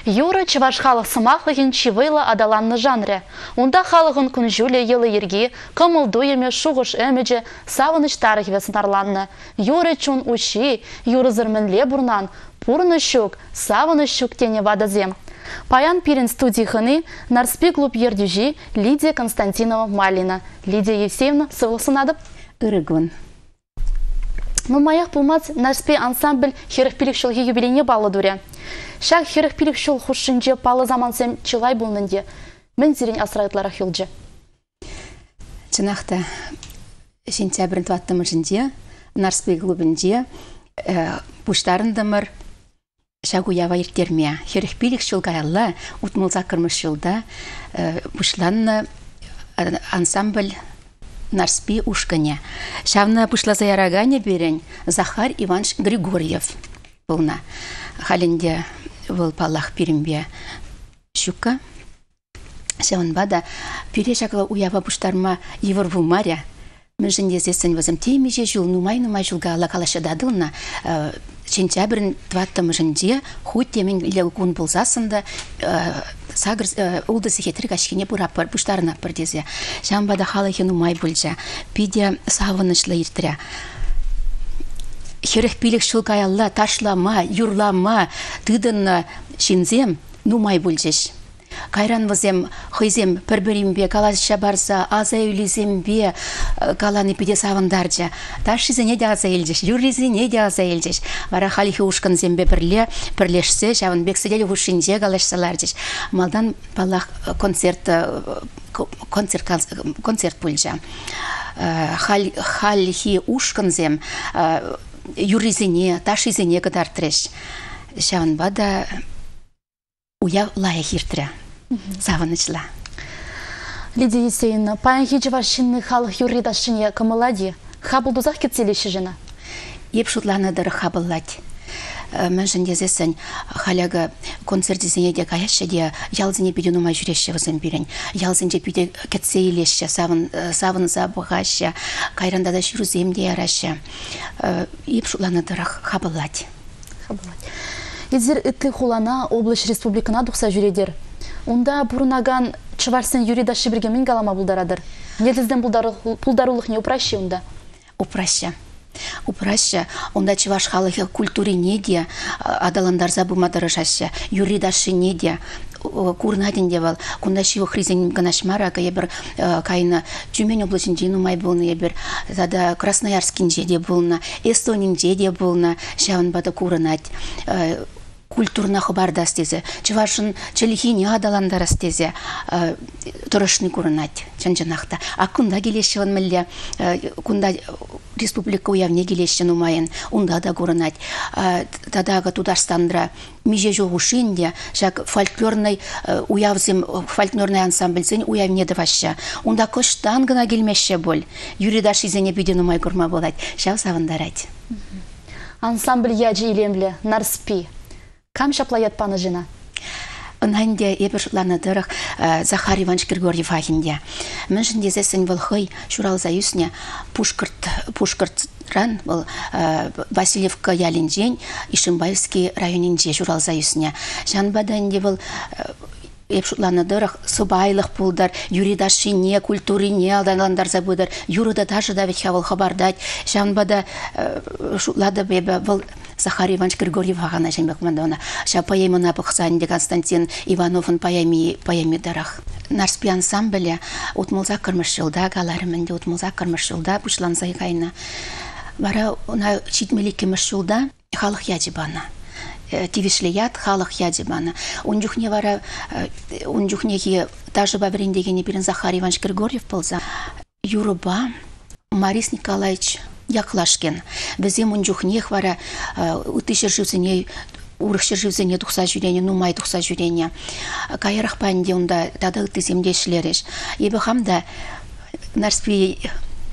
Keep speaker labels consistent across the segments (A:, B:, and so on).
A: Юры чываш халық сымақлығын чивыйлы адаланны жанры. Онда халығын күнжуле елы ерге, кымылду еме шуғыш әмеже савыныштары кевесін арланны. Юры чун уши, юры зырмінле бұрнан, пурны шук, савыны шук тене вадазем. Паян пирен студии хыны нарспи клуб ердюжи Лидия Константинова Малина. Лидия Евсеевна, сывылсынадып?
B: Ирыгын.
A: Ну, маях пулмац нарспи ансамбль херехпилик шылғы юбилейне балы дуре. Шак херехпилик шыл хушынже палы замансем чылай болнынде. Мен зерен асырайтлары хюлджи.
B: Чынақта сентябрін туаттымы жінде, нарспи клубінде бұштарындымыр шагу ява ертерме. Херехпилик шыл каялла, утмылза кырмыш жылда бұшланны ансамбль нарспи ушкане. Шавна пышлаза ярагане берен Захар Иванович Григорьев болна. Халінде был палах пиримбе щука. Шавн бада пире шакла уява пуштарма евор вумаря. Мен жінде зесен возым темеже жыл нумай жылга ала калаша дадылна. Сентябрін тваттым жінде худ темен иле кун болзасында сагыр улдысы хетрик ашкене бураппар пуштарына пар дезе. Шамбада халахи нумай бульжа. Пиде савынышлы иртіря. Херехпилик шылкаялла, ташлама, юрлама, тыдынна шинзем нумай бульжеш. Кайран вазем, хызем, пірбіримбе, каласыша барса, аза үйлізембе, каланы пиде савындаржа. Ташызене де аза елжеш, юрлизене де аза елжеш. Вара халихи ушкан зембе бірлешсе, жавын бексіделі ушинже калашсаларжеш. Малдан балах концерт пульжа. Халихи ушкан зем, юрлизене, ташызене кадар треш. Жавын бада уя лая хиртре. Саванычла.
A: Лидия Евсеевна, паян хиджеваршинный халық юридашыне кымылади. Хабылдузақ кетселеші жена?
B: Еп шутланыдыр хабыллади. Мен жіндезесін халяға концертізіне де каяшы де ялзіне пиде нумай жүреші візім берен. Ялзінде пиде кетсейлеші, савын забығашы, кайранда да жүрузем де ярашы. Еп шутланыдыр хабыллади.
A: Едзір үтлі хулана облыш республикана дұқса жүредер. Онда бұрынаган чыварсын юридашы бірге мен қалама бұлдарадыр. Недізден бұлдарулық не упращи онда?
B: Упраща. Онда чываш халығы культуре неде, адаландар забымадыры жасы, юридашы неде, курнадин девал, кунда шивы хризен ганашмара, ебір кайна Тюмень облачын нумай болны, ебір тада Красноярскин жеде болна, Эстонин жеде болна, шавын бада курнад. Культурна хабарда стезе, чывашын челихине адаландар стезе, тұрышны курнад, чанчанақта. А кунда келешівін мілі, кунда республика уявне келешін умайын, унда да курнад. Тадага Тударстандра меже жоғушинде, жак фольклорный уявзем, фольклорный ансамбльзен уявне даваща. Унда көштан гына келмеші бол. Юридаш изене бүйден умай курма болад. Шау савындарад.
A: Ансамбль яджи илемлі, нарспи. Кам шаплаят паны жена?
B: Онханде ебір шутланадырық Захар Иванович Григорьев ахинде. Мен жіндезесін вылхый Шуралза юсне Пушкартран, Васильевка ялинжен, Ишимбаевский районинже Шуралза юсне. Жанбаданде был епшутланадырық субайлық пулдар, юридашыне, культурине алданландар забыдар, юрыда даже да ведь хавал хабардать. Жанбада шутлады бебе был Захар Иванович Григорьев ағана жәнбек мандауна. Ша поэмына бұқсанде Константин Ивановын поэми дарах. Нарспи ансамблі утмылза кырмыш жылда, галарымынде утмылза кырмыш жылда бұшланзай қайна. Бара она читмелі кеміш жылда халық ядибана. Тивишлият халық ядибана. Унжухне вара, унжухнеге даже бабриндегене бірін Захар Иванович Григорьев болза. Юруба Марис Николаевич Яклашкен. Бізем унжухнех вара утышыр живзіне, урықшыр живзіне тұқса жүрені, нумай тұқса жүрені. Кайырық пәнде онда тады ұтыземде шілереш. Ебі хамда нарспи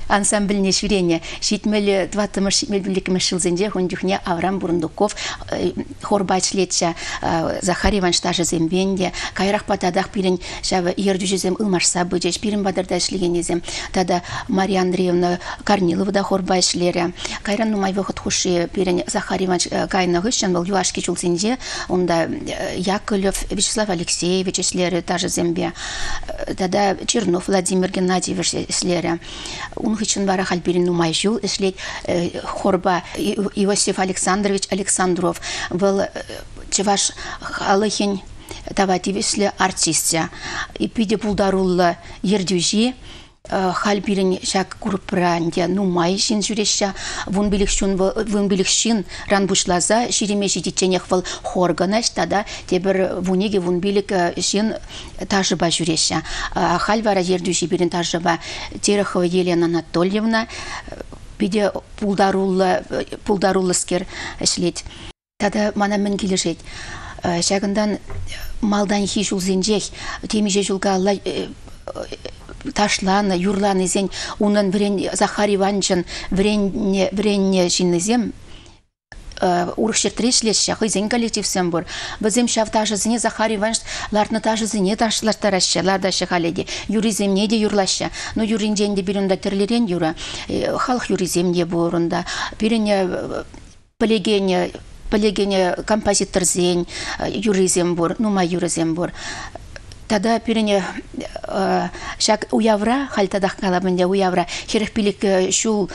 B: ансамбльне швирене. Шитмели 20-мыш шилзенде хундюхне Авраам Бурундуков хорбайчлетча Захар Иванович тажы зембенде. Кайрах патадах пирен шавы ердюжезем ылмашса бөджеш пирен бадарда шлигенезем. Тада Мария Андреевна Корнилова да хорбайшлере. Кайран нумай выход хуши пирен Захар Иванович кайна гыщен был юашки чулзенде. Онда Яковлев Вячеслав Алексеевич слере тажы зембе. Тада Чернов Владимир Геннадьевич слере. Унхичен бара хальбирин нумай жул след хорба Иосиф Александрович Александров был чеваш халыхин тавативисле артистя. И пиде пулдарулла ердюжи хальбирин шак группранде нумай шин жүреща вун биликшин ран бушлаза ширеме жидиченех вал хорганаш тада тебір вунеге вун билик шин тажыба жүреща. Хальвара ердюжи бирин тажыба Терехова Елена Анатольевна пиде пулдарулласкер шлет. Тада мана мен келешет. Шагындан малдан хи жулзенжех, темеже жулга ташланы, юрланы зен, унын Захар Ивановичын вренне жиннезем, урықшертірешлеші, хызен коллективсен бұр. Бізем шав тажызыне Захар Иванович ларны тажызыне ташлаштарашы, лардашы халеде. Юриземне де юрлашы. Но юринден де бірінда тірлерен юра. Халық юриземне бұрында. Біріне полегене композитор зен, юризем бұр, нума юризем бұр. Тада пирене шак уявра хальтадах калабынде уявра херехпилик шул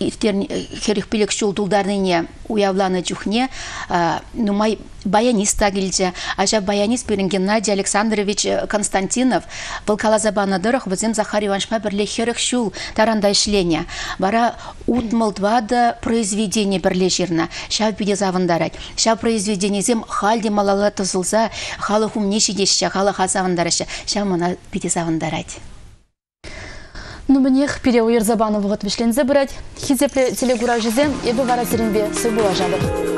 B: тулдарныне уявланы чухне нумай баяниста гильде ажа баянист пирен Геннадий Александрович Константинов был калазабана дырых вызем Захар Ивановичма бірле херех шул тарандай шлене бара утмылдвада произведение бірле жирна шав биде завындарать шав произведение зем халде малала тызылза халы хумнеші деші халы хазавындарашы шав мана биде завындарать.
A: Ну, мнех переуер забану вот вишлензе брать. Хизепле телегура жизем, и бывара зеренбе, все было жабы.